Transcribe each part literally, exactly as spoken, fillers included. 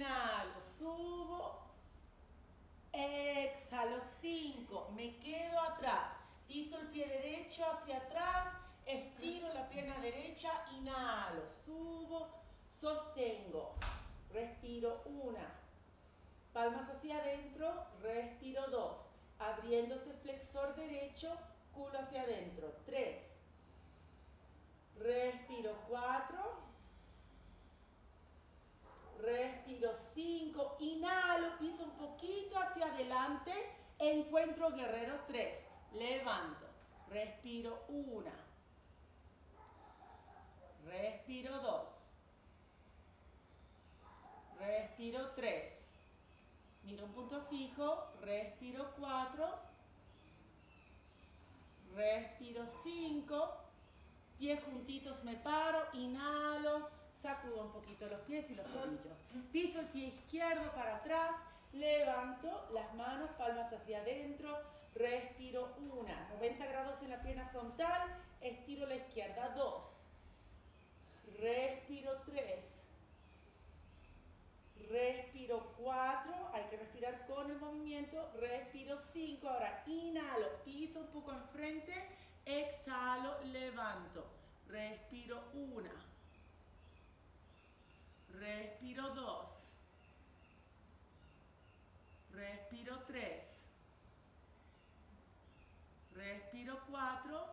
Inhalo, subo. Exhalo, cinco. Me quedo atrás. Piso el pie derecho hacia atrás. Estiro la pierna derecha. Inhalo, subo. Sostengo. Respiro, una. Palmas hacia adentro. Respiro, dos. Abriéndose flexor derecho. Culo hacia adentro. Tres. Respiro, cuatro. Respiro, cinco. Inhalo, piso un poquito hacia adelante. Encuentro guerrero, tres. Levanto. Respiro, una. Respiro, dos. Respiro, tres. Miro un punto fijo. Respiro, cuatro. Respiro, cinco. Pies juntitos, me paro. Inhalo. Sacudo un poquito los pies y los tobillos. Piso el pie izquierdo para atrás. Levanto las manos, palmas hacia adentro. Respiro, una. noventa grados en la pierna frontal. Estiro la izquierda, dos. Respiro, tres. Respiro, cuatro. Hay que respirar con el movimiento. Respiro, cinco. Ahora inhalo, piso un poco enfrente. Exhalo, levanto. Respiro, una. Respiro, dos. Respiro, tres. Respiro, cuatro.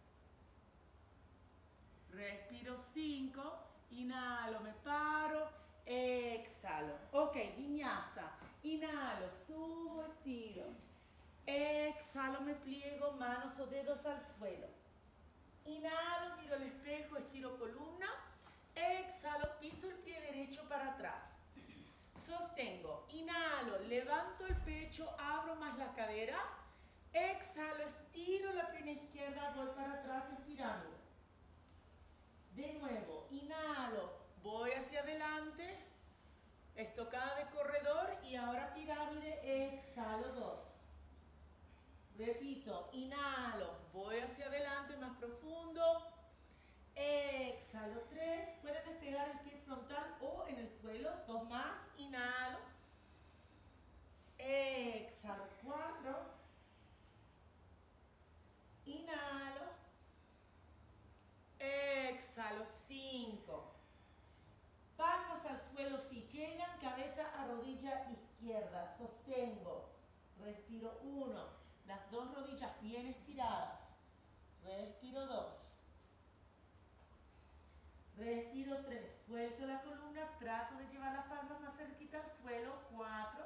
Respiro, cinco. Inhalo, me paro. Exhalo. Ok, viñasa. Inhalo, subo, estiro. Exhalo, me pliego, manos o dedos al suelo. Inhalo, miro al espejo, estiro columna. Exhalo, piso el pie derecho para atrás. Sostengo. Inhalo, levanto el pecho, abro más la cadera. Exhalo, estiro la pierna izquierda, voy para atrás en pirámide. De nuevo, inhalo, voy hacia adelante. Estocada de corredor y ahora pirámide. Exhalo, dos. Repito, inhalo, voy hacia adelante, más profundo. Exhalo, tres. Puedes despegar el pie frontal o en el suelo. Dos más. Inhalo. Exhalo, cuatro. Inhalo. Exhalo, cinco. Palmas al suelo si llegan. Cabeza a rodilla izquierda. Sostengo. Respiro, uno. Las dos rodillas bien estiradas. Respiro, dos. Respiro, tres. Suelto la columna. Trato de llevar las palmas más cerquita al suelo. cuatro.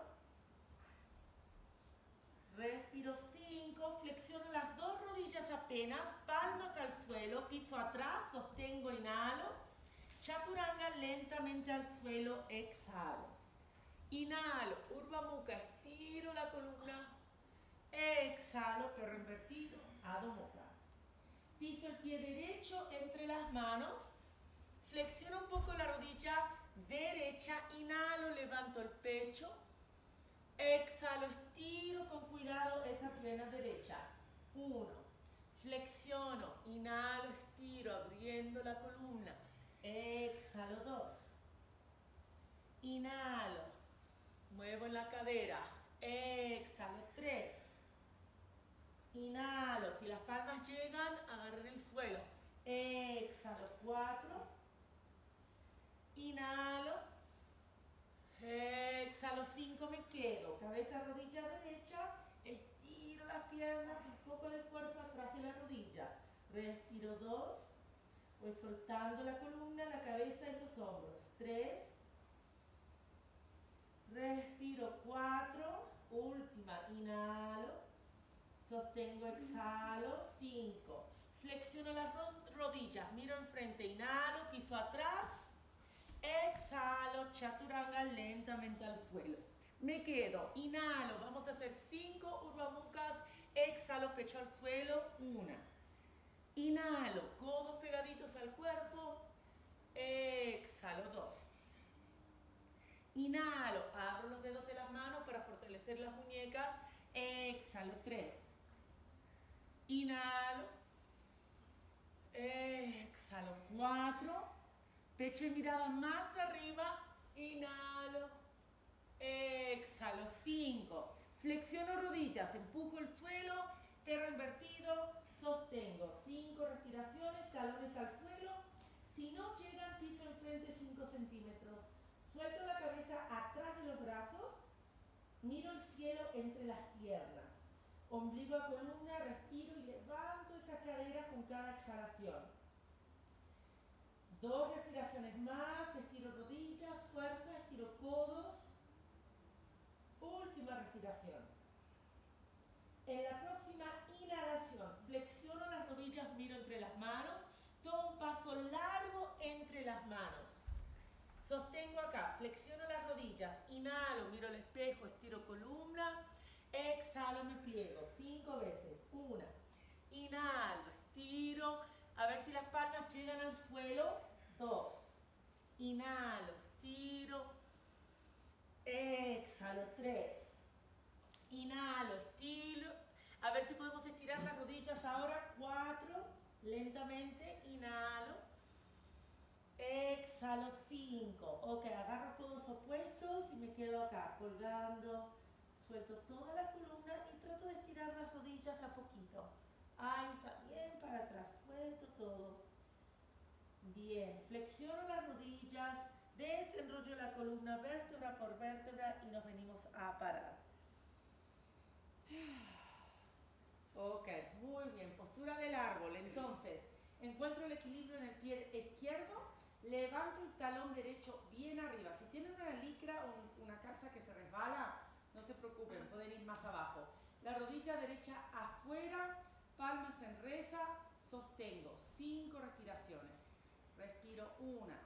Respiro, cinco. Flexiono las dos rodillas apenas. Palmas al suelo. Piso atrás. Sostengo, inhalo. Chaturanga lentamente al suelo. Exhalo. Inhalo. Urdhva Mukha. Estiro la columna. Exhalo. Perro invertido. Adho Mukha. Piso el pie derecho entre las manos. Flexiono un poco la rodilla derecha. Inhalo, levanto el pecho. Exhalo, estiro con cuidado esa pierna derecha. Uno. Flexiono, inhalo, estiro, abriendo la columna. Exhalo, dos. Inhalo, muevo en la cadera. Exhalo, tres. Inhalo, si las palmas llegan, agarren el suelo. Exhalo, cuatro. Inhalo. Exhalo, cinco, me quedo. Cabeza, rodilla derecha. Estiro las piernas, un poco de fuerza atrás de la rodilla. Respiro, dos. Voy soltando la columna, la cabeza y los hombros. Tres. Respiro, cuatro. Última, inhalo. Sostengo, exhalo, cinco. Flexiono las rodillas, miro enfrente, inhalo, piso atrás. Exhalo, chaturanga lentamente al suelo. Me quedo, inhalo, vamos a hacer cinco Urdhva Mukhas. Exhalo, pecho al suelo, una. Inhalo, codos pegaditos al cuerpo. Exhalo, dos. Inhalo, abro los dedos de las manos para fortalecer las muñecas. Exhalo, tres. Inhalo. Exhalo, cuatro. Pecho y mirada más arriba. Inhalo. exhalo, cinco. Flexiono rodillas, empujo el suelo, perro invertido, sostengo. cinco respiraciones, talones al suelo. Si no llegan, piso enfrente cinco centímetros. Suelto la cabeza atrás de los brazos, miro el cielo entre las piernas. Ombligo a columna, respiro y levanto esa cadera con cada exhalación. Dos respiraciones más, estiro rodillas, fuerza, estiro codos. Última respiración. En la próxima inhalación, flexiono las rodillas, miro entre las manos, tomo un paso largo entre las manos. Sostengo acá, flexiono las rodillas, inhalo, miro el espejo, estiro columna, exhalo, me pliego, cinco veces. Una, inhalo, estiro, a ver si las palmas llegan al suelo. Dos, inhalo, estiro, exhalo. Tres, inhalo, estiro, a ver si podemos estirar las rodillas ahora. Cuatro, lentamente, inhalo, exhalo. Cinco, ok, agarro codos opuestos y me quedo acá, colgando, suelto toda la columna y trato de estirar las rodillas a poquito. Ahí está, bien para atrás, suelto todo. Bien, flexiono las rodillas, desenrollo la columna vértebra por vértebra y nos venimos a parar. Ok, muy bien, postura del árbol. Entonces, encuentro el equilibrio en el pie izquierdo, levanto el talón derecho bien arriba. Si tienen una licra o una calza que se resbala, no se preocupen, pueden ir más abajo. La rodilla derecha afuera, palmas en reza, sostengo. Cinco respiraciones. Respiro una.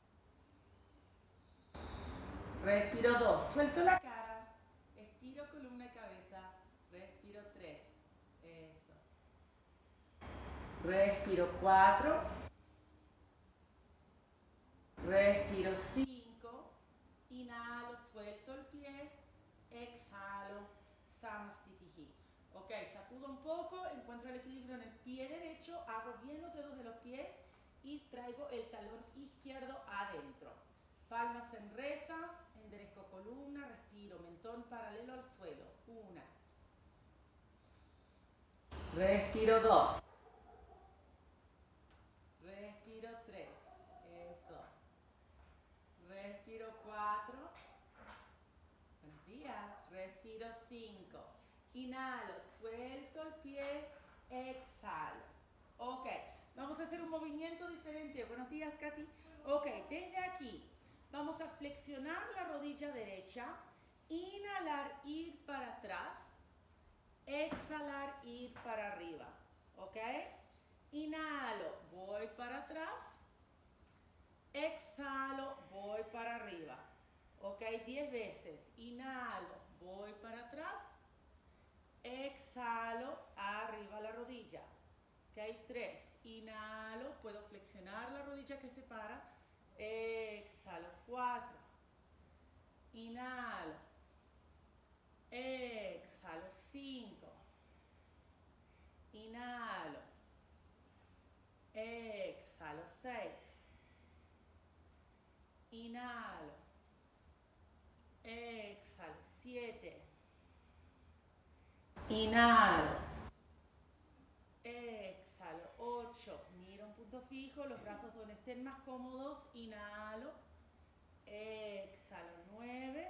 Respiro dos. Suelto la cara. Estiro columna y cabeza. Respiro tres. Eso. Respiro cuatro. Respiro cinco. Inhalo, suelto el pie. Exhalo. Samastitihi. Ok, sacudo un poco, encuentro el equilibrio en el pie derecho, abro bien los dedos de los pies y traigo el talón izquierdo adentro. Palmas en reza, enderezco columna, respiro, mentón paralelo al suelo. Una. Respiro dos. Respiro tres. Eso. Respiro cuatro. Buenos días. Respiro cinco. Inhalo, suelto el pie, exhalo. Ok, vamos a hacer un movimiento diferente. Buenos días, Katy. Ok, desde aquí vamos a flexionar la rodilla derecha, inhalar, ir para atrás, exhalar, ir para arriba. Ok, inhalo, voy para atrás, exhalo, voy para arriba. Ok, diez veces. Inhalo, voy para atrás, exhalo, arriba la rodilla. Que hay tres. Inhalo, puedo flexionar la rodilla que se para. Exhalo, cuatro. Inhalo. Exhalo, cinco. Inhalo. Exhalo, seis. Inhalo. Exhalo, siete. Inhalo, exhalo, ocho, miro un punto fijo, los brazos donde estén más cómodos, inhalo, exhalo, nueve,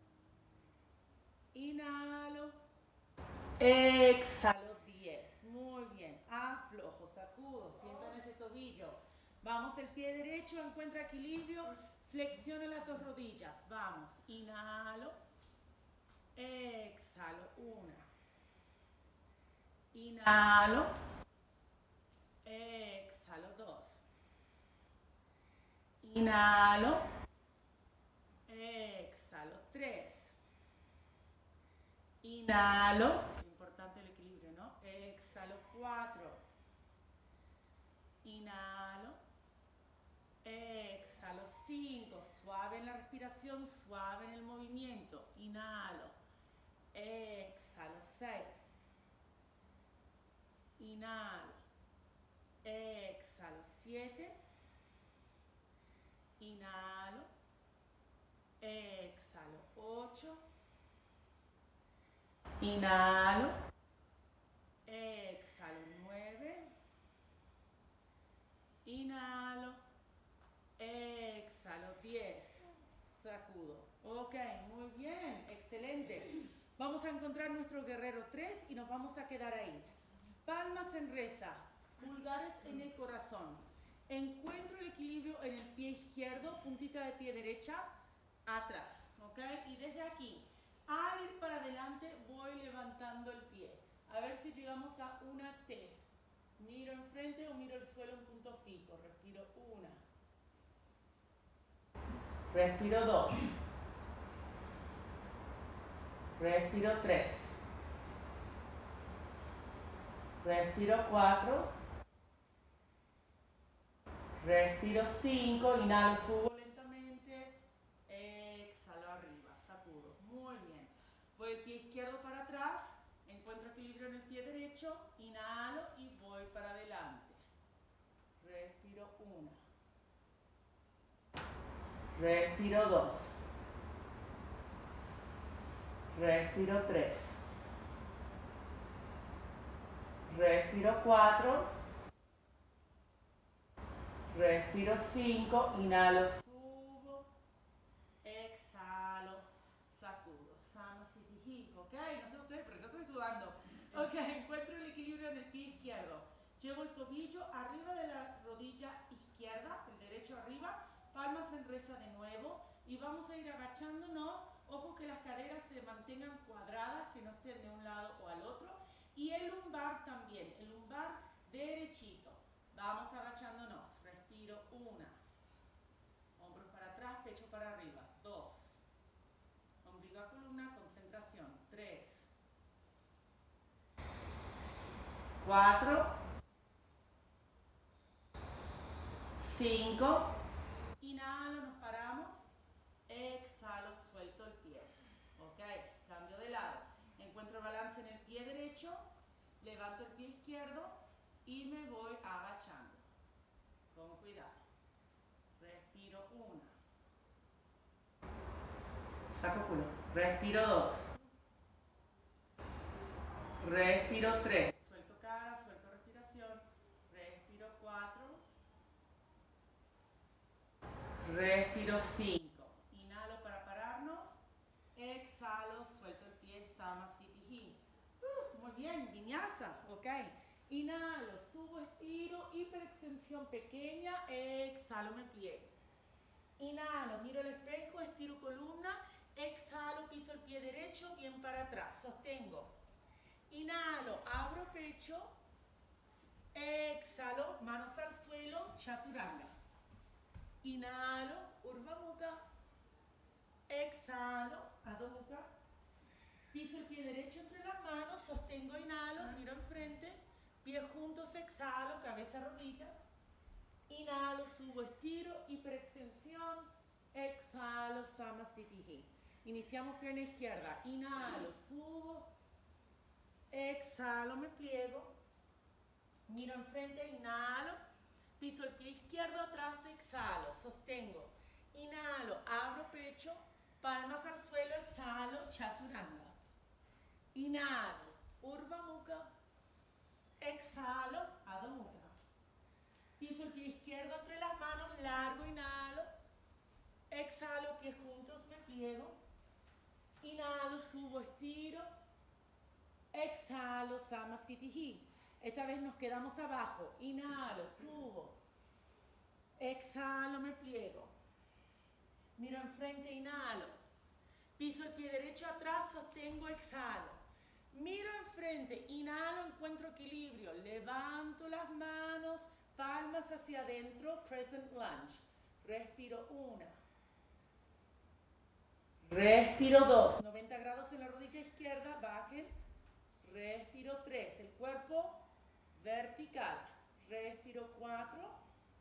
inhalo, exhalo, diez, muy bien, aflojo, sacudo, sientan ese tobillo, vamos, el pie derecho encuentra equilibrio, flexiona las dos rodillas, vamos, inhalo, exhalo, una. Inhalo, exhalo, dos. Inhalo, exhalo, tres. Inhalo, importante el equilibrio, ¿no? Exhalo, cuatro. Inhalo, exhalo, cinco. Suave en la respiración, suave en el movimiento. Inhalo, exhalo, seis. Inhalo, exhalo, siete, inhalo, exhalo, ocho. ocho. Inhalo. Exhalo. nueve. Inhalo. Exhalo. diez. Sacudo. Ok, muy bien. Excelente. Vamos a encontrar nuestro guerrero tres y nos vamos a quedar ahí. Palmas en reza. Pulgares en el corazón. Encuentro el equilibrio en el pie izquierdo, puntita de pie derecha, atrás, ¿ok? Y desde aquí, al ir para adelante, voy levantando el pie. A ver si llegamos a una T. Miro enfrente o miro el suelo en punto fijo. Respiro una. Respiro dos. Respiro tres. Respiro cuatro. Respiro cinco, inhalo, subo lentamente, exhalo arriba, sacudo. Muy bien. Voy el pie izquierdo para atrás, encuentro equilibrio en el pie derecho, inhalo y voy para adelante. Respiro uno. Respiro dos. Respiro tres. Respiro cuatro. Respiro cinco, inhalo, subo, exhalo, sacudo. Samasthiti, ok, no sé ustedes, pero yo estoy sudando. Ok, encuentro el equilibrio en el pie izquierdo. Llevo el tobillo arriba de la rodilla izquierda, el derecho arriba, palmas en reza de nuevo y vamos a ir agachándonos. Ojo que las caderas se mantengan cuadradas, que no estén de un lado o al otro. Y el lumbar también, el lumbar derechito. Vamos agachándonos. Respiro una. Hombros para atrás, pecho para arriba. Dos. Ombligo a columna, concentración. Tres. Cuatro. Cinco. Inhalo, nos paramos. Exhalo, suelto el pie. Ok, cambio de lado. Encuentro balance en el pie derecho. Levanto el pie izquierdo y me voy agachando. Con cuidado. Respiro una. Saco culo. Respiro dos. Respiro tres. Suelto cara, suelto respiración. Respiro cuatro. Respiro cinco. Inhalo para pararnos. Exhalo, suelto el pie, Samasthiti. Uh, muy bien, vinyasa, ok. Inhalo, subo, estiro, hiperextensión pequeña, exhalo, me pliego. Inhalo, miro el espejo, estiro columna, exhalo, piso el pie derecho, bien para atrás, sostengo. Inhalo, abro pecho, exhalo, manos al suelo, chaturanga. Inhalo, Urdhva Mukha, exhalo, Adho Mukha. Piso el pie derecho entre las manos, sostengo, inhalo, miro enfrente, pies juntos, exhalo, cabeza, rodillas. Inhalo, subo, estiro, hiperextensión, exhalo, Samasthiti. Iniciamos pierna izquierda, inhalo, subo, exhalo, me pliego, miro enfrente, inhalo, piso el pie izquierdo atrás, exhalo, sostengo, inhalo, abro pecho, palmas al suelo, exhalo, chaturanga. Inhalo, Urdhva Mukha, exhalo, Adho Mukha. Piso el pie izquierdo entre las manos, largo, inhalo, exhalo, pies juntos, me pliego, inhalo, subo, estiro, exhalo, Samasthiti. Esta vez nos quedamos abajo, inhalo, subo, exhalo, me pliego, miro enfrente, inhalo, piso el pie derecho atrás, sostengo, exhalo. Miro enfrente, inhalo, encuentro equilibrio, levanto las manos, palmas hacia adentro, crescent lunge. Respiro una. Respiro dos. noventa grados en la rodilla izquierda, bajen. Respiro tres. El cuerpo vertical. Respiro cuatro.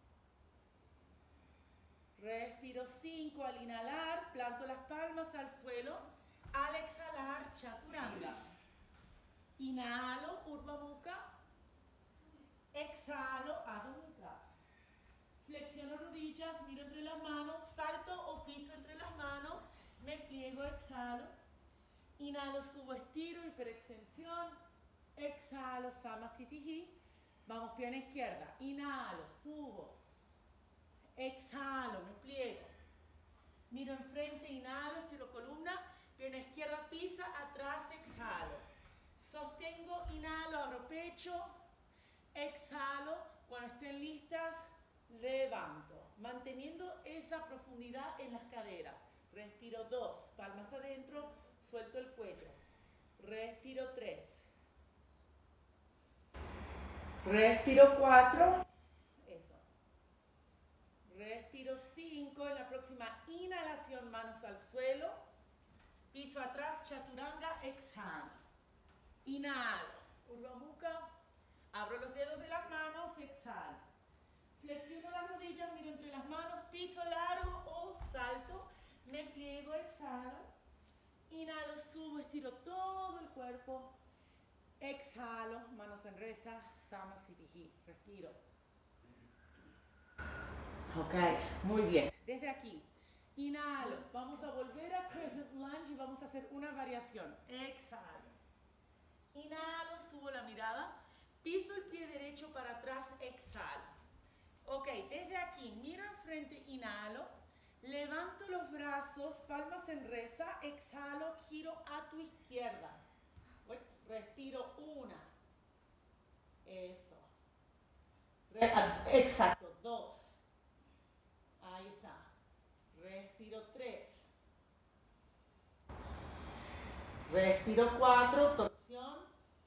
Respiro cinco. Al inhalar, planto las palmas al suelo. Al exhalar, chaturanga. Inhalo, Urdhva Mukha. Exhalo, Adho Mukha. Flexiono rodillas, miro entre las manos, salto o piso entre las manos, me pliego, exhalo. Inhalo, subo, estiro, hiperextensión. Exhalo, Samasthiti. Vamos, pierna izquierda. Inhalo, subo. Exhalo, me pliego. Miro enfrente, inhalo, estiro columna. Pierna izquierda pisa, atrás, exhalo. Sostengo, inhalo, abro pecho. Exhalo. Cuando estén listas, levanto. Manteniendo esa profundidad en las caderas. Respiro dos. Palmas adentro. Suelto el cuello. Respiro tres. Respiro cuatro. Eso. Respiro cinco. En la próxima inhalación, manos al suelo. Piso atrás, chaturanga, exhalo. Inhalo. Urdhva Mukha. Abro los dedos de las manos, exhalo. Flexiono las rodillas, miro entre las manos, piso largo o salto. Me pliego, exhalo. Inhalo, subo, estiro todo el cuerpo. Exhalo, manos en reza, Samasthiti. Respiro. Ok, muy bien. Desde aquí, inhalo. Vamos a volver a Crescent Lunge y vamos a hacer una variación. Exhalo. Inhalo, subo la mirada. Piso el pie derecho para atrás, exhalo. Ok, desde aquí, miro enfrente, inhalo. Levanto los brazos, palmas en reza, exhalo, giro a tu izquierda. Respiro una. Eso. Re Exacto, dos. Ahí está. Respiro tres. Respiro cuatro, torsión.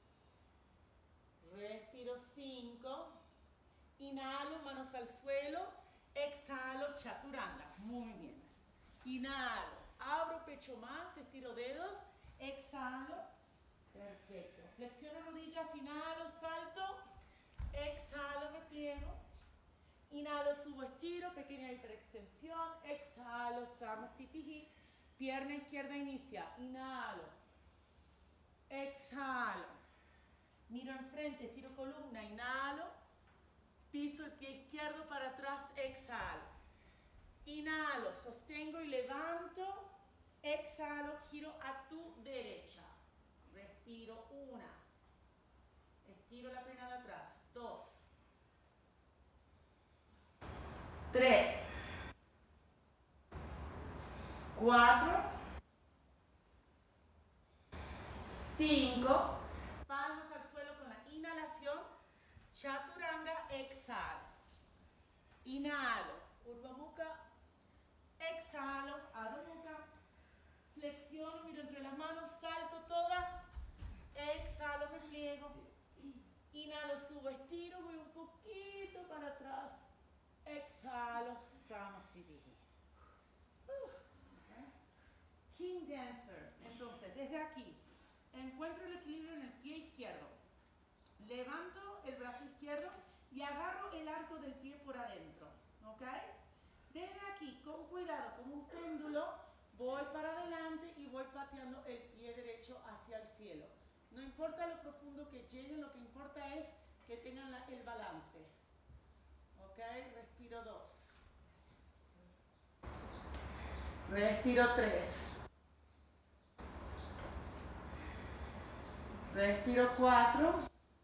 Respiro cinco. Inhalo, manos al suelo. Exhalo, chaturanga. Muy bien. Inhalo, abro pecho más, estiro dedos. Exhalo. Perfecto. Flexiono rodillas, inhalo, salto. Exhalo, me pliego. Inhalo, subo, estiro, pequeña hiperextensión. Exhalo, Samasthiti. Pierna izquierda inicia. Inhalo. Exhalo. Miro enfrente, estiro columna. Inhalo. Piso el pie izquierdo para atrás. Exhalo. Inhalo, sostengo y levanto. Exhalo, giro a tu derecha. Respiro una. Estiro la pierna de atrás. Dos. Tres. Cuatro. Cinco. Palmas al suelo con la inhalación. Chaturanga, exhalo. Inhalo. Urdhva Mukha. Exhalo. Adho Mukha. Flexiono, miro entre las manos, salto todas. Exhalo, me pliego. Inhalo, subo, estiro, voy un poquito para atrás. Exhalo, Samasthiti. Uh, okay. King Dancer. Entonces, desde aquí, encuentro el equilibrio en el pie izquierdo. Levanto el brazo izquierdo y agarro el arco del pie por adentro. ¿Ok? Desde aquí, con cuidado, como un péndulo, voy para adelante y voy pateando el pie derecho hacia el cielo. No importa lo profundo que lleguen, lo que importa es que tengan la, el balance. ¿Ok? Respiro dos. Respiro tres. Respiro cuatro.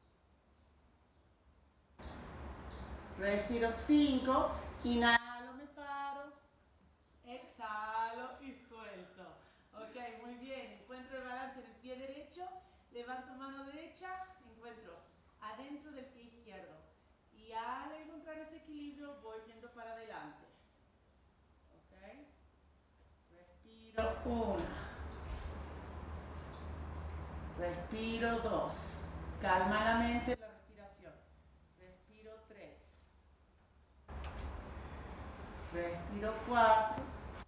Respiro cinco. Inhalo, me paro. Exhalo y suelto. Ok, muy bien. Encuentro el balance en el pie derecho. Levanto mano derecha. Encuentro adentro del pie izquierdo. Y al encontrar ese equilibrio voy yendo para adelante. Ok. Respiro una. Respiro dos. Calma la mente, la respiración. Respiro tres. Respiro cuatro.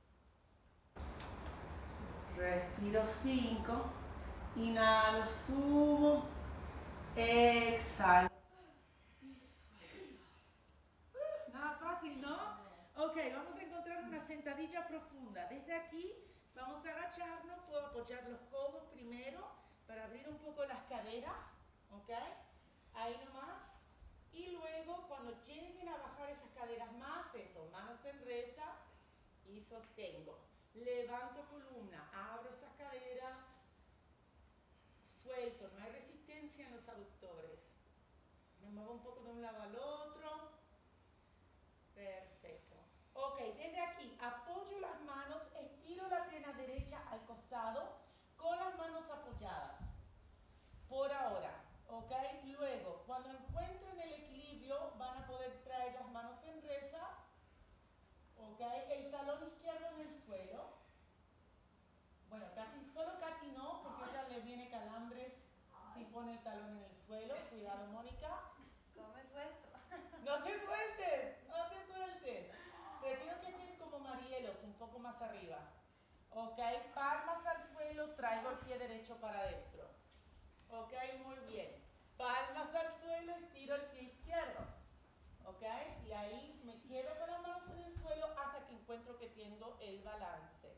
Respiro cinco. Inhalo, subo. Exhalo. Y suelto. Uh, nada fácil, ¿no? Ok, vamos a encontrar una sentadilla profunda. Desde aquí vamos a agacharnos. Puedo apoyar los codos primero para abrir un poco las caderas. Ok. Ahí nomás. Y luego cuando lleguen a bajar esas caderas más, eso, manos en reza y sostengo. levanto columna, abro esas caderas, suelto, no hay resistencia en los aductores. Me muevo un poco de un lado al otro. Perfecto. Ok, desde aquí apoyo las manos, estiro la pierna derecha al costado con las manos apoyadas. Por ahora, ok. Luego, cuando encuentren el equilibrio, van a poder traer las manos en reza. Ok, el talón izquierdo en el suelo. Bueno, Katy, solo Katy no, porque ella le viene calambres si pone el talón en el suelo. Cuidado, Mónica. ¿Cómo me suelto? No te sueltes, no te sueltes. Prefiero que estén como marielos, un poco más arriba. Ok, palmas al suelo, traigo el pie derecho para adentro. Ok, muy bien. Palmas al suelo, estiro el pie izquierdo. Ok, y ahí me quedo con las manos en el suelo hasta que encuentro que tengo el balance.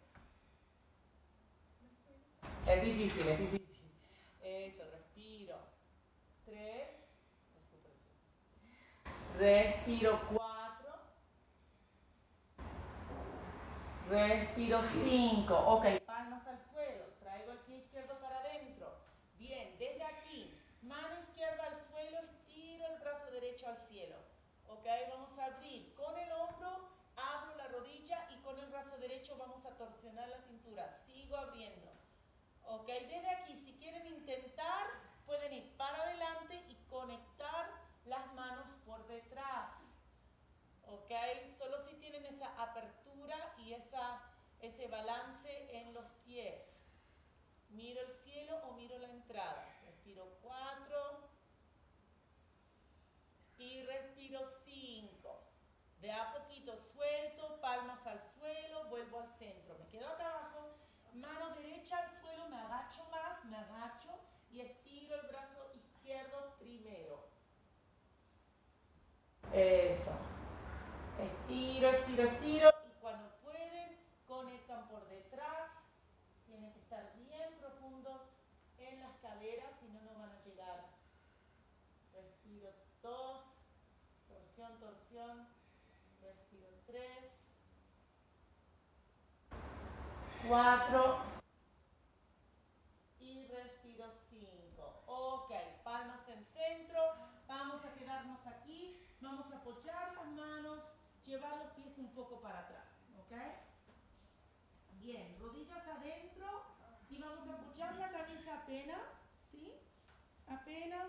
Es difícil, es difícil. Eso, respiro. Tres. Respiro cuatro. Respiro cinco. Ok, palmas al suelo. Traigo el pie izquierdo para adentro. Bien, desde aquí, mano izquierda al suelo, estiro el brazo derecho al cielo. Ok, vamos a abrir con el hombro, abro la rodilla y con el brazo derecho vamos a torsionar la cintura. Sigo abriendo. Ok, desde aquí, si quieren intentar, pueden ir para adelante y conectar las manos por detrás. Ok, solo si tienen esa apertura y esa, ese balance en los pies. Miro el cielo o miro la entrada. Respiro cuatro y respiro cinco. De a poquito suelto, palmas al suelo, vuelvo al centro. Me quedo acá abajo, mano derecha al suelo, me agacho más, me agacho y estiro el brazo izquierdo primero. Eso. Estiro, estiro, estiro y cuando pueden conectan por detrás. Tienen que estar bien profundos en las caderas, si no, no van a llegar. Respiro dos, torsión, torsión. Respiro tres, cuatro y respiro cinco. Ok, palmas en centro. Vamos a quedarnos aquí. Vamos a apoyar las manos, llevar los pies un poco para atrás. ¿Ok? Bien, rodillas adentro y vamos a apoyar la cabeza apenas, ¿sí? Apenas.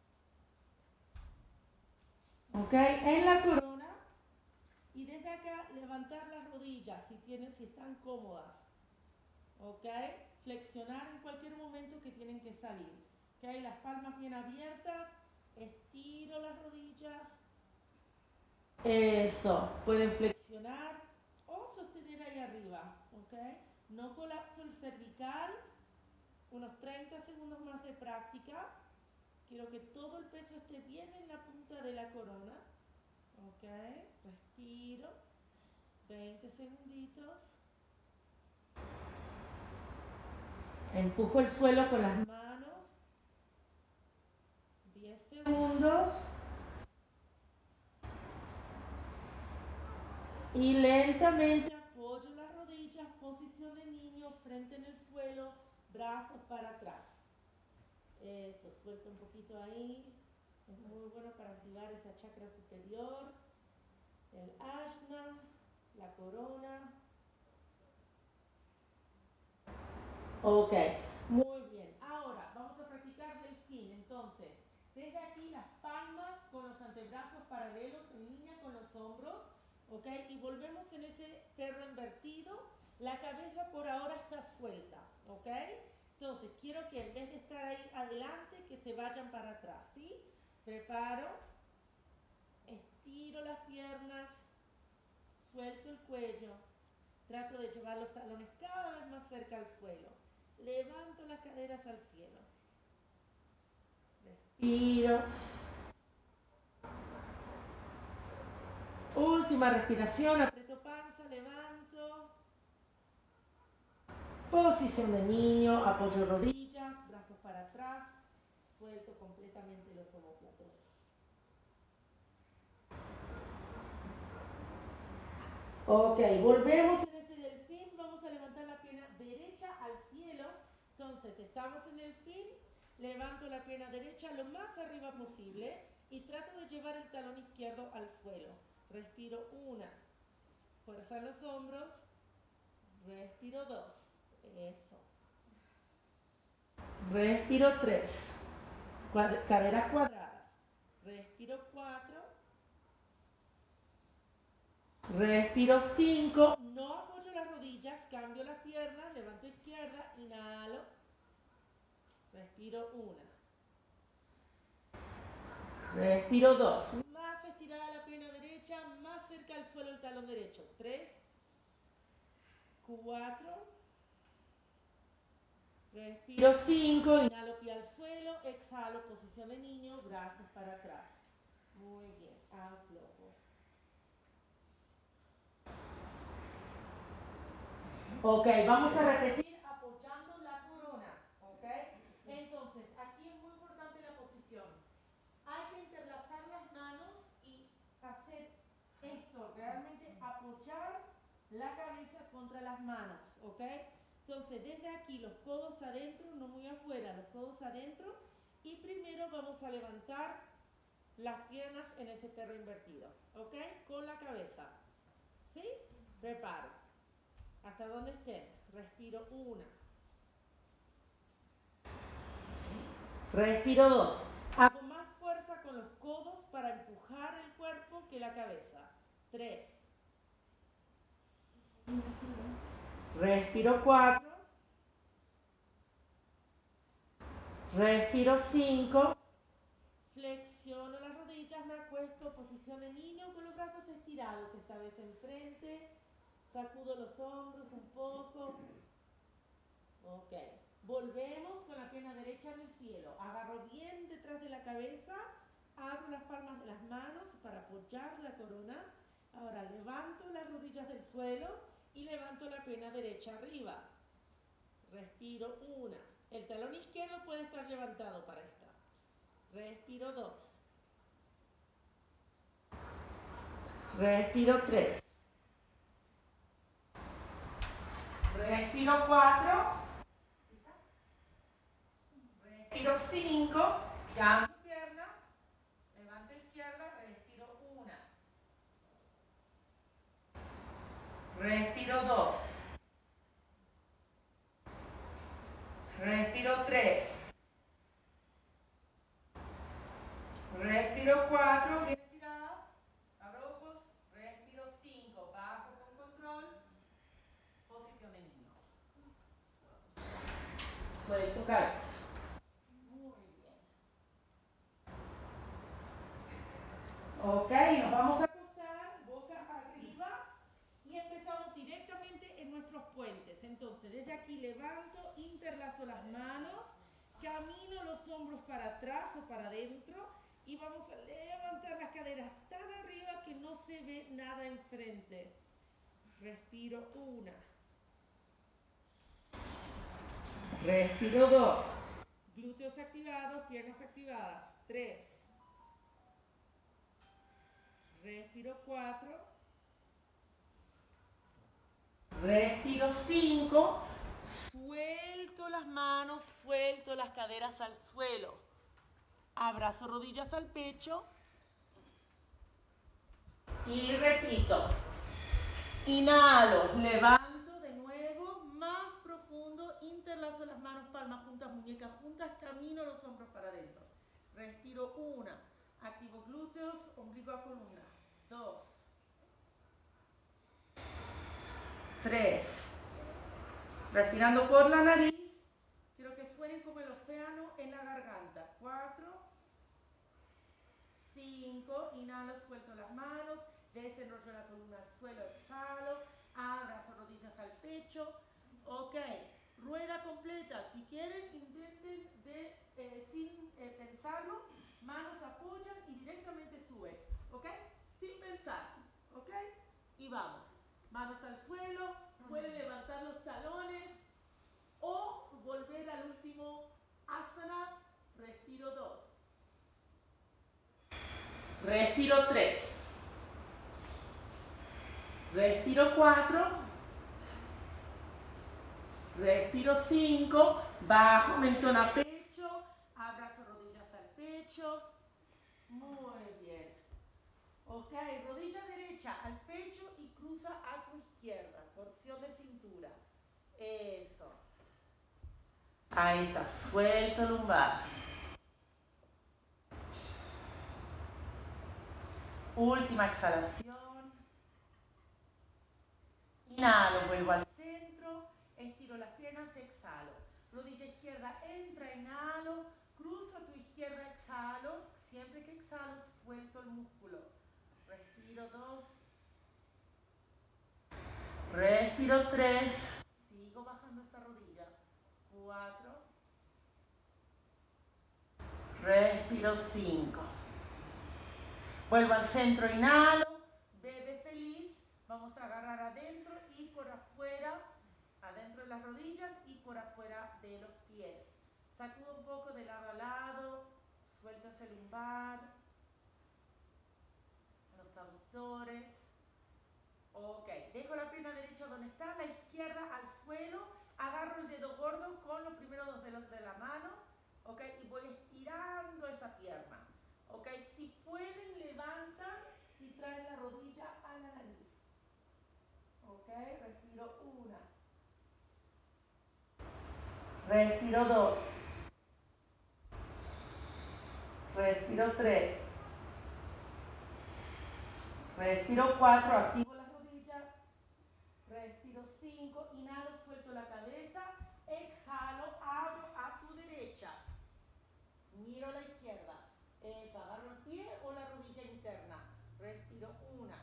Ok, en la corona. Y desde acá levantar las rodillas si, tienen, si están cómodas. Ok, flexionar en cualquier momento que tienen que salir. Ok, las palmas bien abiertas. Estiro las rodillas. Eso, pueden flexionar o sostener ahí arriba. Ok, no colapso el cervical. Unos treinta segundos más de práctica. Quiero que todo el peso esté bien en la punta de la corona. Ok, respiro. veinte segunditos. Empujo el suelo con las manos. diez segundos. Y lentamente apoyo las rodillas, posición de niño, frente en el suelo, brazos para atrás. Eso, suelta un poquito ahí. Es muy bueno para activar esa chakra superior. El asna, la corona. Ok, muy bien. Ahora vamos a practicar delfín. Entonces, desde aquí las palmas con los antebrazos paralelos en línea con los hombros. Ok, y volvemos en ese perro invertido. La cabeza por ahora está suelta. Ok, entonces quiero que en vez de estar ahí adelante, que se vayan para atrás. ¿Sí? Preparo. Estiro las piernas. Suelto el cuello. Trato de llevar los talones cada vez más cerca al suelo. Levanto las caderas al cielo. Respiro. Última respiración. Aprieto panza, levanto. Posición de niño. Apoyo rodillas, brazos para atrás. Suelto completamente los omóplatos. Ok, volvemos en ese delfín. Vamos a levantar. Entonces, estamos en el fin, levanto la pierna derecha lo más arriba posible y trato de llevar el talón izquierdo al suelo. Respiro una, fuerza en los hombros, respiro dos, eso. Respiro tres, Cuad- caderas cuadradas, respiro cuatro, respiro cinco, no apoyo las rodillas, cambio las piernas, levanto izquierda, inhalo, respiro una, respiro dos, más estirada la pierna derecha, más cerca al suelo el talón derecho, tres, cuatro, respiro cinco, inhalo pie al suelo, exhalo, posición de niño, brazos para atrás, muy bien, aflojo. Ok, vamos a repetir apoyando la corona, ok. Entonces, aquí es muy importante la posición. Hay que interlazar las manos y hacer esto, realmente apoyar la cabeza contra las manos, ok. Entonces, desde aquí los codos adentro, no muy afuera, los codos adentro. Y primero vamos a levantar las piernas en ese perro invertido, ok, con la cabeza, ¿sí? Preparo. Hasta donde estén. Respiro una. Respiro dos. Hago más fuerza con los codos para empujar el cuerpo que la cabeza. Tres. Respiro cuatro. Respiro cinco. Flexiono las rodillas, me acuesto, posición de niño con los brazos estirados, esta vez enfrente. Sacudo los hombros un poco. Ok. Volvemos con la pierna derecha en el cielo. Agarro bien detrás de la cabeza. Abro las palmas de las manos para apoyar la corona. Ahora levanto las rodillas del suelo y levanto la pierna derecha arriba. Respiro una. El talón izquierdo puede estar levantado para esta. Respiro dos. Respiro tres. Respiro cuatro. Respiro cinco. Cambio pierna. Levanto izquierda. Respiro una. Respiro dos. Respiro tres. Respiro cuatro. Bien estirada. Abro ojos. Respiro cinco. Bajo con control. Posición de niño. Suelto cabeza. Muy bien. Ok, nos vamos a acostar, boca arriba. Y empezamos directamente en nuestros puentes. Entonces, desde aquí levanto, interlazo las manos, camino los hombros para atrás o para adentro y vamos a levantar las caderas tan arriba que no se ve nada enfrente. Respiro una. Respiro dos. Glúteos activados, piernas activadas. Tres. Respiro cuatro. Respiro cinco, suelto las manos, suelto las caderas al suelo. Abrazo rodillas al pecho. Y repito. Inhalo, levanto de nuevo, más profundo, interlazo las manos, palmas juntas, muñecas juntas, camino los hombros para adentro. Respiro una, activo glúteos, ombligo a columna. Dos. Tres. Respirando por la nariz. Quiero que suenen como el océano en la garganta. Cuatro. Cinco. Inhalo, suelto las manos. Desenrollo la columna al suelo. Exhalo. Abrazo rodillas al pecho. Ok. Rueda completa. Si quieren, intenten de, eh, sin eh, pensarlo. Manos apoyan y directamente suben. Ok. Sin pensar. Ok. Y vamos. Manos al suelo, pueden levantar los talones o volver al último asana. Respiro dos. Respiro tres. Respiro cuatro. Respiro cinco, bajo, mentón a pecho, abrazo rodillas al pecho. Muy bien. Ok, rodilla derecha al pecho y cruza a tu izquierda. Torsión de cintura. Eso. Ahí está, suelto lumbar. Última exhalación. Inhalo, vuelvo al centro, estiro las piernas, exhalo. Rodilla izquierda entra, inhalo, cruzo a tu izquierda, exhalo. Siempre que exhalo, suelto el músculo. Respiro dos. Respiro tres. Sigo bajando esa rodilla. Cuatro. Respiro cinco. Vuelvo al centro, inhalo. Bebe feliz. Vamos a agarrar adentro y por afuera. Adentro de las rodillas y por afuera de los pies. Sacudo un poco de lado a lado. Suelto ese lumbar. Los abductores. Ok, dejo la pierna derecha donde está, la izquierda al suelo, agarro el dedo gordo con los primeros dos dedos de la mano, ok, y voy estirando esa pierna, ok, si pueden levantan y traen la rodilla a la nariz, ok, respiro una, respiro dos, respiro tres, respiro cuatro, activo las rodillas, respiro cinco, inhalo, suelto la cabeza, exhalo, abro a tu derecha, miro a la izquierda, es agarro el pie o la rodilla interna, respiro una,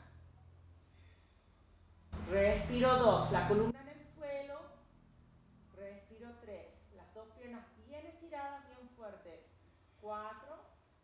respiro dos, la columna en el suelo, respiro tres, las dos piernas bien estiradas, bien fuertes, cuatro,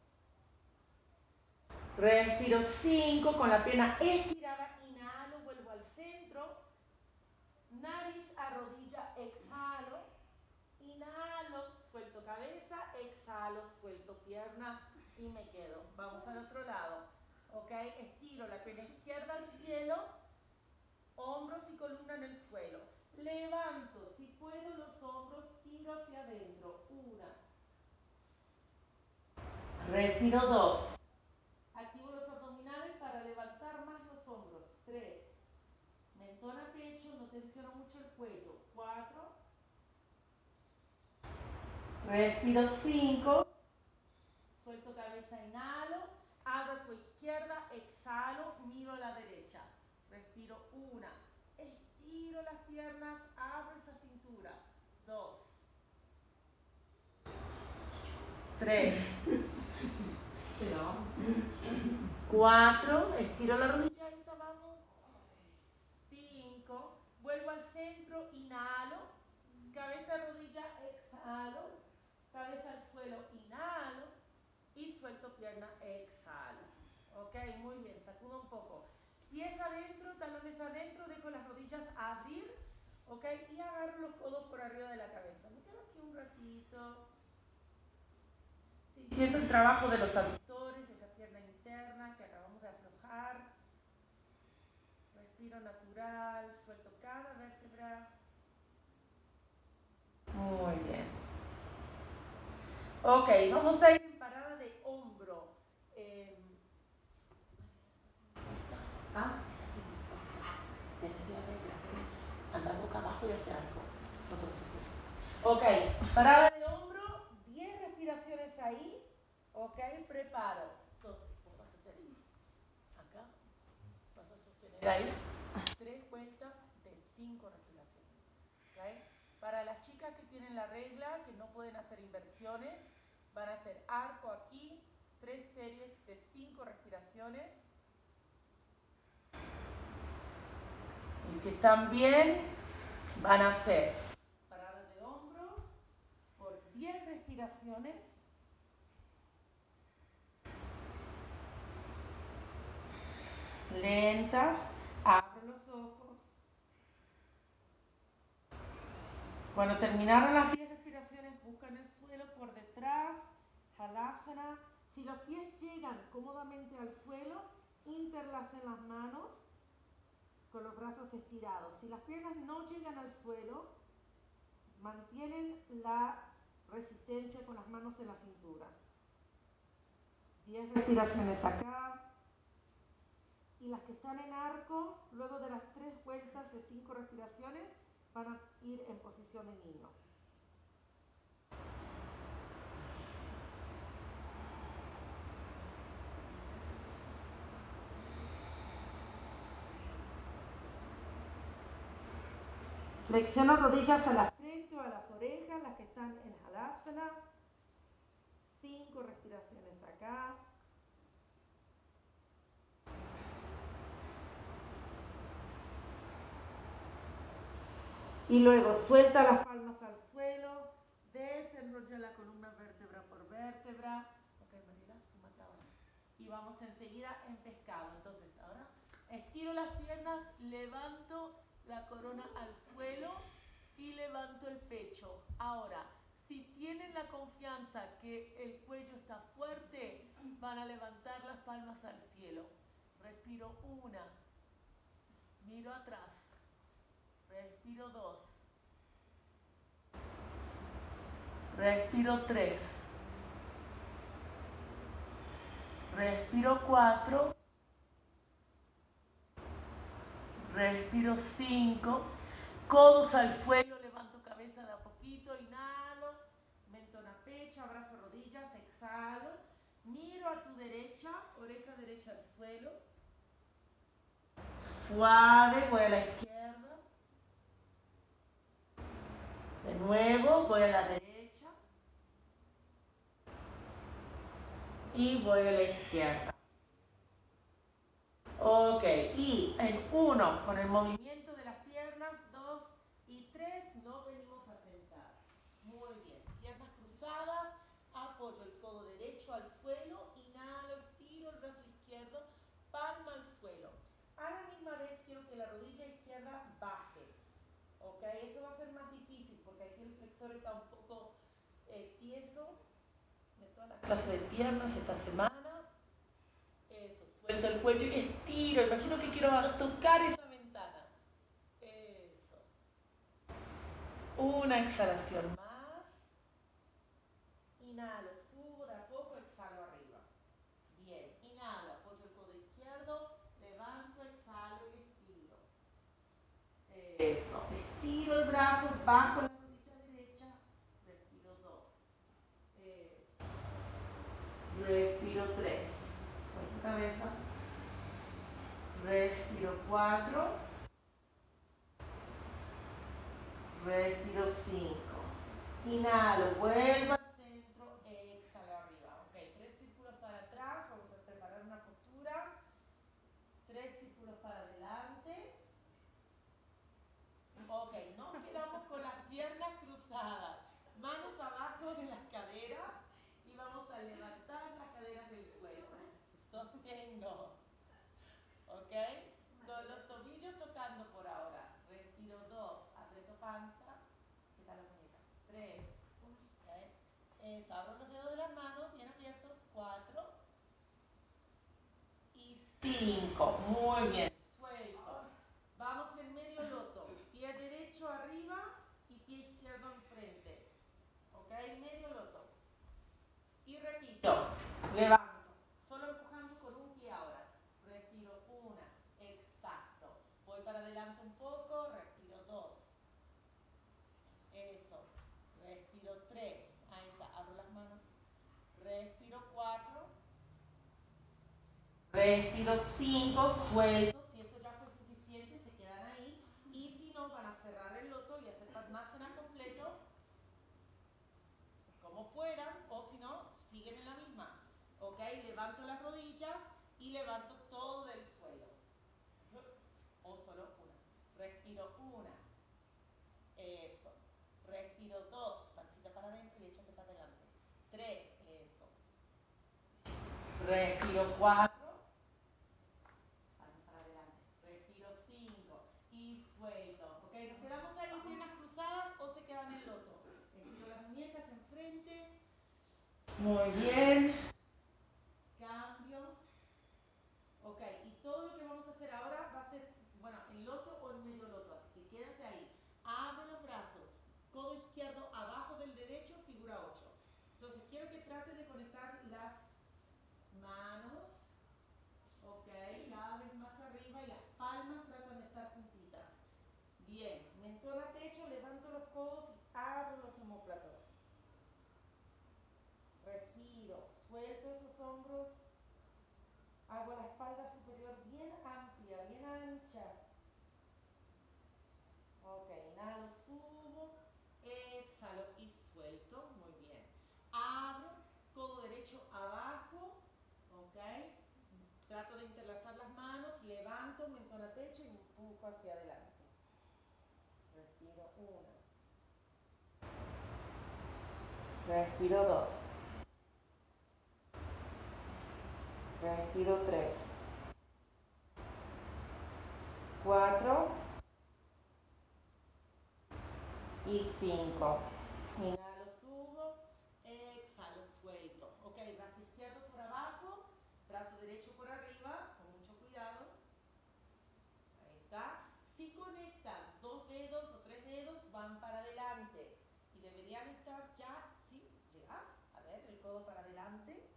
respiro cinco, con la pierna estirada, inhalo, vuelvo al centro, nariz a rodilla, exhalo, inhalo, suelto cabeza, exhalo, suelto pierna y me quedo. Vamos al otro lado, ok, estiro la pierna izquierda al cielo, hombros y columna en el suelo, levanto, si puedo los hombros, tiro hacia adentro, una, respiro dos, activo los abdominales para levantar más los hombros, tres, mentón a pecho, no tensiono mucho el cuello. cuatro. Respiro cinco. Suelto cabeza, inhalo. Abro a tu izquierda, exhalo, miro a la derecha. Respiro una. Estiro las piernas, abro esa cintura. dos. tres. cuatro. Estiro la rodilla, esa vamos. cinco. Vuelvo al centro, inhalo. Cabeza, rodilla, exhalo. Cabeza al suelo, inhalo. Y suelto pierna, exhalo. Ok, muy bien, sacudo un poco. Pies adentro, talones adentro, dejo las rodillas abrir. Ok, y agarro los codos por arriba de la cabeza. Me quedo aquí un ratito. Sintiendo el trabajo de los abductores, de esa pierna interna que acabamos de aflojar. Respiro natural, suelto cada vértebra. Muy bien. Ok, vamos a ir en parada de hombro. Eh, ¿Ah? Tienes la regla, ¿sí? Andar boca abajo y hacer algo. No puedes hacer. Ok, parada de hombro, diez respiraciones ahí. Ok, preparo. Entonces, ¿cómo vas a hacer ahí? Acá vas a sostener ahí tres vueltas de cinco respiraciones. ¿Okay? Para las chicas que tienen la regla, que no pueden hacer inversiones, van a hacer arco aquí, tres series de cinco respiraciones. Y si están bien, van a hacer parada de hombro por diez respiraciones. Lentas, abro los ojos. Cuando terminaron las diez respiraciones, buscan el suelo por detrás, Halasana. Si los pies llegan cómodamente al suelo, interlacen las manos con los brazos estirados. Si las piernas no llegan al suelo, mantienen la resistencia con las manos en la cintura. diez respiraciones acá. Y las que están en arco, luego de las tres vueltas de cinco respiraciones, van a ir en posición de niño. Flexiono rodillas a la frente o a las orejas, las que están en Halasana. Cinco respiraciones acá. Y luego suelta las palmas al suelo, desenrolla la columna vértebra por vértebra. Ok, Mariela, súmate ahora. Y vamos enseguida en pescado. Entonces, ahora estiro las piernas, levanto la corona al suelo y levanto el pecho. Ahora, si tienen la confianza que el cuello está fuerte, van a levantar las palmas al cielo. Respiro una, miro atrás. Respiro dos. Respiro tres. Respiro cuatro. Respiro cinco. Codos al suelo, levanto cabeza de a poquito, inhalo. Mentón a pecho, abrazo rodillas, exhalo. Miro a tu derecha, oreja derecha al suelo. Suave, voy a la izquierda. De nuevo, voy a la derecha. Y voy a la izquierda. Ok, y en uno, con el movimiento de las piernas, dos y tres, nos venimos a sentar. Muy bien, piernas cruzadas, apoyo el codo derecho al suelo, inhalo, estiro el brazo izquierdo, palma al suelo. A la misma vez quiero que la rodilla izquierda baje. Ok, eso va a ser más difícil porque aquí el flexor está un poco eh, tieso. De toda la clase de piernas esta semana. Eso, suelto el cuello y estiro. Imagino que quiero tocar esa ventana. Eso. Una exhalación más. Inhalo, subo de a poco, exhalo arriba. Bien, inhalo, apoyo el codo izquierdo, levanto, exhalo y estiro. Eso, estiro el brazo, bajo la rodilla derecha, respiro dos. Eso. Respiro tres. Suelto cabeza. Respiro cuatro. Respiro cinco. Inhalo, vuelvo al centro, exhalo arriba. Ok, tres círculos para atrás, vamos a preparar una postura. Tres círculos para adelante. Ok, nos quedamos con las piernas cruzadas, manos abajo de las caderas y vamos a levantar las caderas del suelo. Sostengo. Ok, con los tobillos tocando por ahora. Respiro dos, aprieto panza. ¿Qué tal las muñecas? Tres. Okay. Eso, abro los dedos de las manos bien abiertos. Cuatro. Y cinco. Muy bien. Suelto. Vamos en medio loto. Pie derecho arriba y pie izquierdo enfrente. Ok, medio loto. Y repito. Levanto. Solo empujando con un pie ahora. Respiro una. Exacto. Voy para adelante un poco. Respiro dos. Eso. Respiro tres. Ahí está. Abro las manos. Respiro cuatro. Respiro cinco. Suelto. Si eso ya fue suficiente, se quedan ahí. Y si no, van a cerrar el loto y hacer Padmasana completo. Como puedan. O si no, siguen en la misma. Ok. Levanto las rodillas y levanto todo del suelo. O solo una. Respiro una. Eso. Respiro dos. Pancita para adentro y échate para adelante. Tres. Eso. Respiro cuatro. Pancita para adelante. Respiro cinco. Y suelto. Ok. Nos quedamos ahí piernas cruzadas o se quedan en loto. Estiro las muñecas enfrente. Muy bien. Cambio. Ok, y todo lo que vamos a hacer ahora va a ser, bueno, en loto o en medio loto, así que quédate ahí. Abro los brazos, codo izquierdo. trato de interlazar las manos, levanto, mentón a pecho y empujo hacia adelante. Respiro uno. Respiro dos. Respiro tres. Cuatro. Y cinco. Inhalo, subo. Exhalo, suelto. Ok, brazo izquierdo por abajo. Brazo derecho por arriba. Con mucho cuidado. Ahí está. Si conectan dos dedos o tres dedos, van para adelante. Y deberían estar ya, ¿sí? ¿Llegas? A ver, el codo para adelante.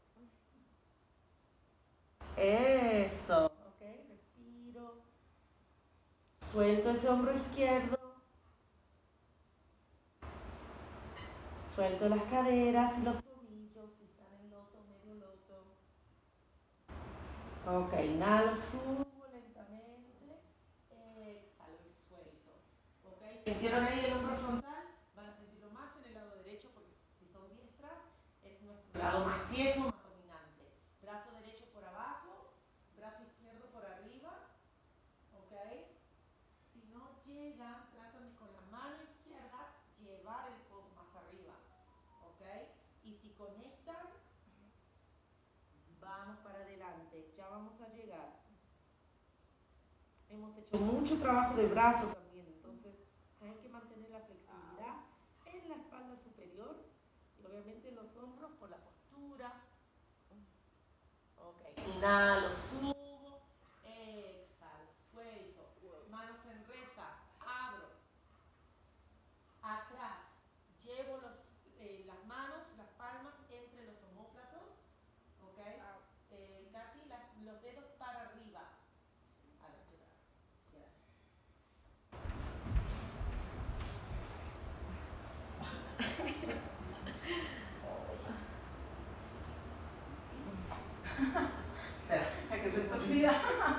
Eso. Ok, respiro. Suelto ese hombro izquierdo. Suelto las caderas y los tobillos, si están en loto, medio loto. Ok, inhalo, subo lentamente. Exhalo y suelto. Ok, ¿sintieron ahí el hombro frontal? Van a sentirlo más en el lado derecho porque si son diestras es nuestro lado más tieso, más dominante. Brazo derecho por abajo, brazo izquierdo por arriba. Ok, si no llegan, tratan de con la mano izquierda llevar el codo más arriba. ¿Ok? Y si conectan, vamos para adelante. Ya vamos a llegar. Hemos hecho mucho trabajo de brazo también, entonces hay que mantener la flexibilidad en la espalda superior y obviamente los hombros por la postura. Ok, inhalo, subo, exhalo, suelto, manos en reza, abro, atrás, llevo los, eh, las manos, las palmas entre los omóplatos, ok, eh, Katy, la, los dedos para arriba. A ver, llegar, llegar. Espera, hay que ser torcida.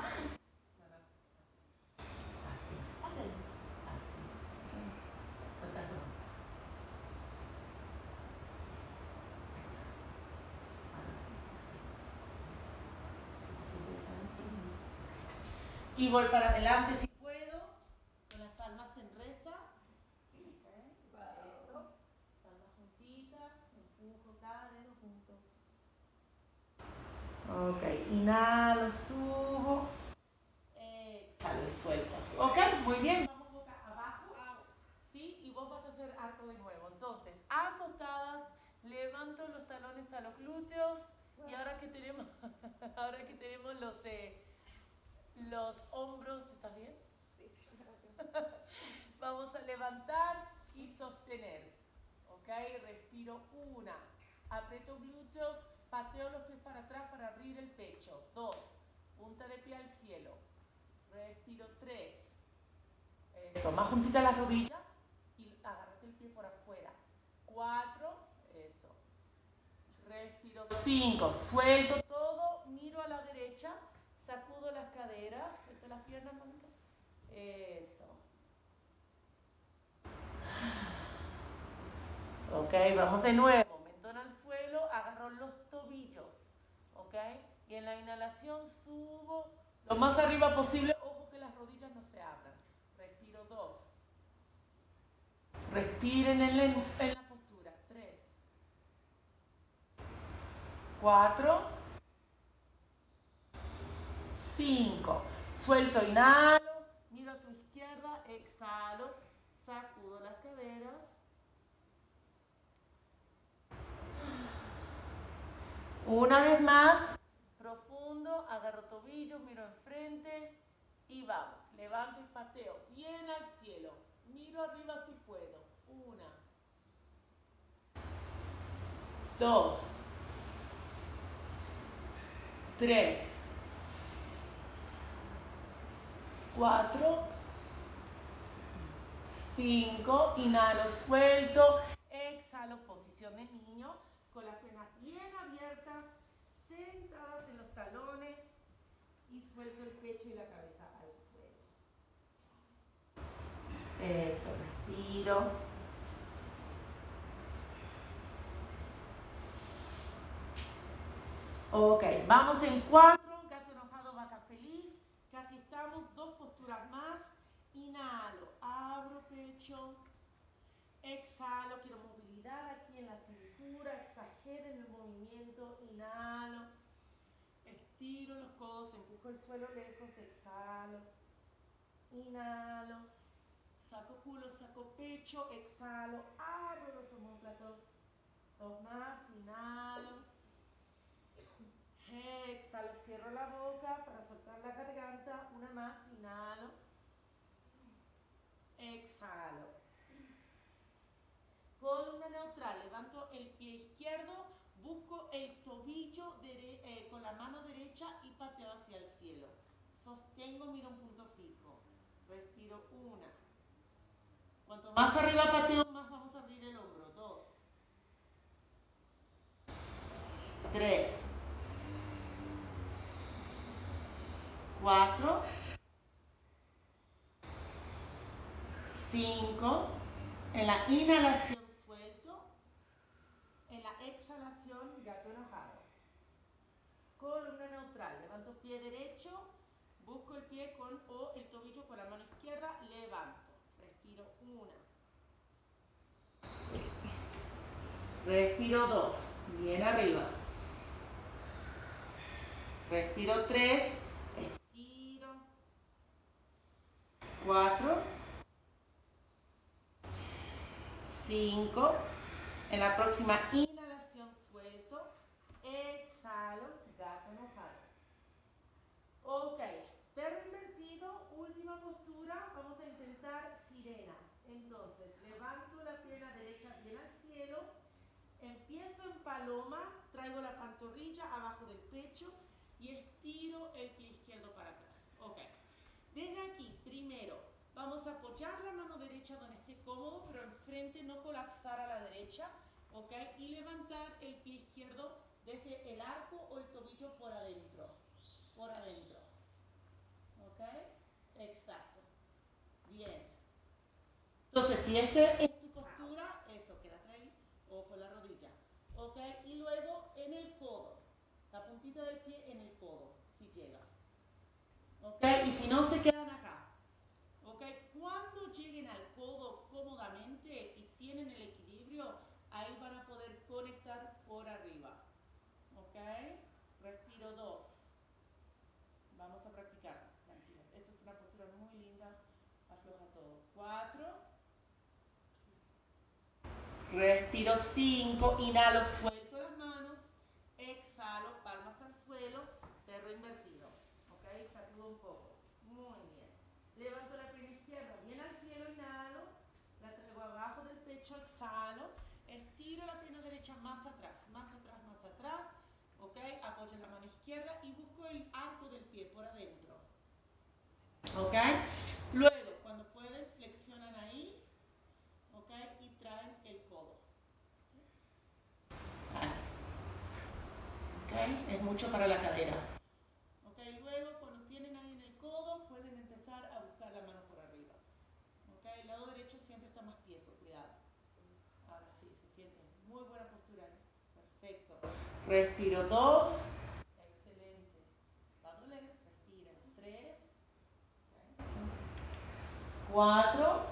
Y voy para adelante si puedo, con las palmas en reza. Okay. Eso. Palmas juntitas, empujo cada dedo junto. Ok, inhalo, subo. Exhalo y suelto. Ok, muy bien. Vamos boca abajo. ¿Sí? Y vos vas a hacer arco de nuevo. Entonces, acostadas, levanto los talones a los glúteos. Y ahora que tenemos, ahora que tenemos los de... Los hombros, ¿estás bien? Sí. Vamos a levantar y sostener. ¿Ok? Respiro una. Aprieto glúteos, pateo los pies para atrás para abrir el pecho. Dos. Punta de pie al cielo. Respiro tres. Eso. Más juntitas las rodillas y agárrate el pie por afuera. Cuatro. Eso. Respiro cinco. Suelto todo. Miro a la derecha. Sacudo las caderas, suelto las piernas, mamita. Eso. Ok, vamos de nuevo. Mentón al suelo, agarro los tobillos. Ok, y en la inhalación subo lo más arriba posible. Ojo que las rodillas no se abran. Respiro dos. Respiren en la, en la postura. Tres. Cuatro. Cinco. Suelto, inhalo, miro a tu izquierda, exhalo, sacudo las caderas. Una vez más, profundo, agarro tobillos, miro enfrente y vamos. Levanto y pateo, bien al cielo. Miro arriba si puedo. Una. Dos. Tres. Cuatro, cinco, inhalo, suelto, exhalo, posición de niño, con las piernas bien abiertas, sentadas en los talones y suelto el pecho y la cabeza al suelo. Eso, respiro. Ok, vamos en cuatro, gato enojado. posturas más. Inhalo, abro pecho. Exhalo, quiero movilidad aquí en la cintura. Exageren el movimiento. Inhalo. Estiro los codos, empujo el suelo lejos. Exhalo. Inhalo. Saco culo, saco pecho. Exhalo, abro los omóplatos. Dos más. Inhalo. Exhalo, cierro la boca para soltar la garganta. Una más, inhalo. Exhalo. Columna neutral, levanto el pie izquierdo, busco el tobillo dere eh, con la mano derecha y pateo hacia el cielo. Sostengo, miro un punto fijo. Respiro, una. Cuanto más arriba pateo, más vamos a abrir el hombro. Dos. Tres. Cuatro, cinco, en la inhalación suelto, en la exhalación gato enojado. Columna neutral, levanto pie derecho, busco el pie con o el tobillo con la mano izquierda, levanto, respiro una, respiro dos, bien arriba, respiro tres, cuatro, cinco, en la próxima inhalación suelto, exhalo, gato enojado. Ok, perro invertido, última postura, vamos a intentar sirena. Entonces, levanto la pierna derecha bien al cielo, empiezo en paloma, traigo la pantorrilla abajo del pecho y estiro el pie izquierdo para atrás. Ok. Desde aquí, primero, vamos a apoyar la mano derecha donde esté cómodo, pero enfrente no colapsar a la derecha, ¿ok? Y levantar el pie izquierdo desde el arco o el tobillo por adentro, por adentro, ¿ok? Exacto. Bien. Entonces, si esta es tu postura, eso, quédate ahí, ojo la rodilla, ¿ok? Y luego en el codo, la puntita del pie en el codo, si llega. ¿Ok? Y si no, se quedan acá. ¿Ok? Cuando lleguen al codo cómodamente y tienen el equilibrio, ahí van a poder conectar por arriba. ¿Ok? Respiro dos. Vamos a practicar. Tranquilos. Esta es una postura muy linda. Afloja todo. Cuatro. Respiro cinco. Inhalo, suelto las manos. Exhalo, palmas al suelo. Perro invertido. ¿Ok? Sacudo un poco. Muy bien. Levanto la pierna izquierda bien al cielo, inhalo. La traigo abajo del pecho, exhalo. Estiro la pierna derecha más atrás, más atrás, más atrás. ¿Ok? Apoyo la mano izquierda y busco el arco del pie por adentro. ¿Ok? Luego, cuando pueden, flexionan ahí. ¿Ok? Y traen el codo. Vale. ¿Ok? Es mucho para la cadera. ¿Ok? Luego, cuando tienen ahí en el codo, pueden empezar a buscar la mano por arriba. ¿Ok? El lado derecho siempre está más tieso, cuidado. Ahora sí, se siente. Muy buena postura. Perfecto. Respiro dos. Excelente. Va a doler. Respiren. Tres. Cuatro.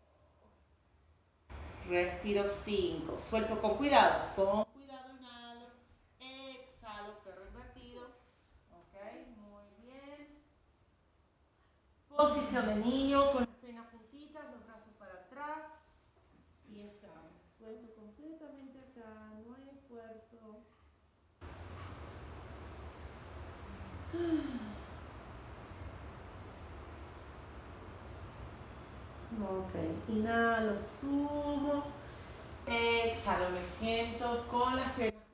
Respiro cinco. Suelto con cuidado. Con cuidado, inhalo. Exhalo, perro invertido. Ok, muy bien. Posición de niño con las piernas juntitas, los brazos para atrás. Y estamos. Suelto completamente acá, no hay esfuerzo. Ok, inhalo, subo. Exhalo, me siento con las piernas